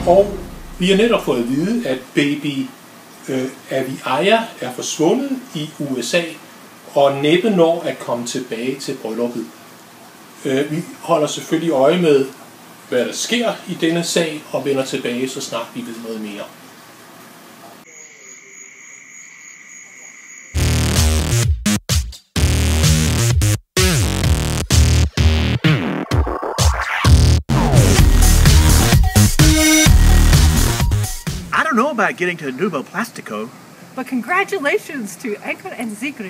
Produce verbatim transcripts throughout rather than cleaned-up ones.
Og vi har netop fået at vide, at baby øh, Aviaya er forsvundet i U S A, og næppe når at komme tilbage til brylluppet. Øh, vi holder selvfølgelig øje med, hvad der sker i denne sag, og vender tilbage, så snart vi ved noget mere. I don't know about getting to Nuevo Plastico. But congratulations to Anka and Sigrid.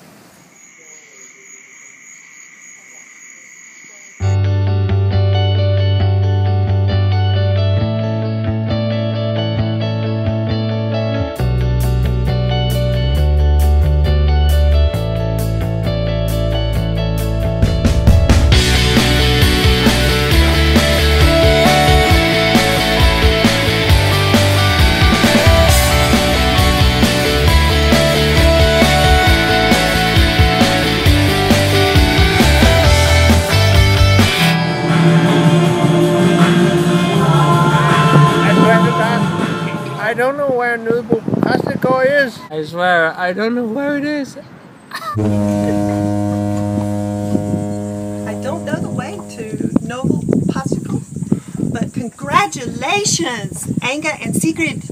I don't know where Nuevo Plastico is. I swear, I don't know where it is. I don't know the way to Nuevo Plastico, but congratulations, Anka and Sigrid.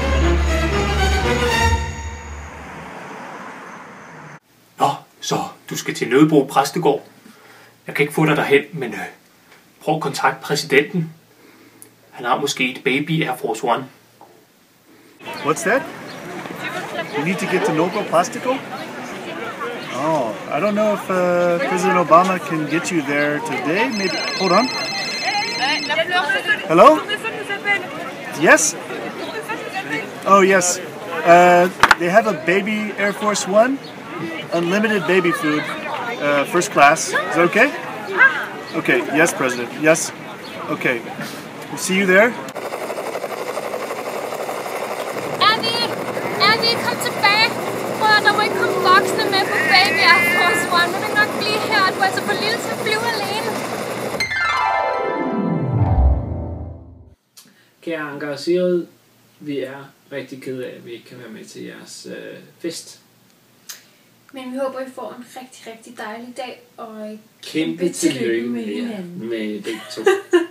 Nå, så du skal til Nødebo Præstegård. Jeg kan ikke få dig derhen, men øh, prøv at kontakte præsidenten. Han har måske et baby Air Force One. What's that? You need to get to Nuevo Plastico? Oh, I don't know if uh, President Obama can get you there today. Maybe. Hold on. Hello? Yes? Oh, yes. Uh, they have a baby Air Force One. Unlimited baby food. Uh, first class. Is that okay? Okay. Yes, President. Yes. Okay. We'll see you there. Kom tilbage. Prøv at der må ikke komme voksne med på baby Air Force One. Nu vil nok blive her, du er altså for lille til at flyve alene. Kære Anka og Sigrid, vi er rigtig kede af, at vi ikke kan være med til jeres øh, fest. Men vi håber, I får en rigtig, rigtig dejlig dag, og Kæmpe, kæmpe tillykke med, med begge to.